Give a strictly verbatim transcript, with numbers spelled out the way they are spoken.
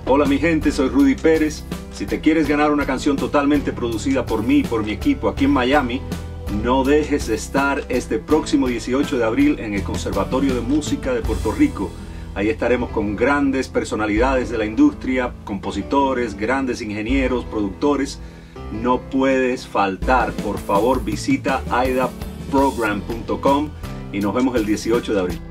Hola mi gente, soy Rudy Pérez. Si te quieres ganar una canción totalmente producida por mí y por mi equipo aquí en Miami, no dejes de estar este próximo dieciocho de abril en el Conservatorio de Música de Puerto Rico. Ahí estaremos con grandes personalidades de la industria, compositores, grandes ingenieros, productores. No puedes faltar. Por favor, visita aida program punto com y nos vemos el dieciocho de abril.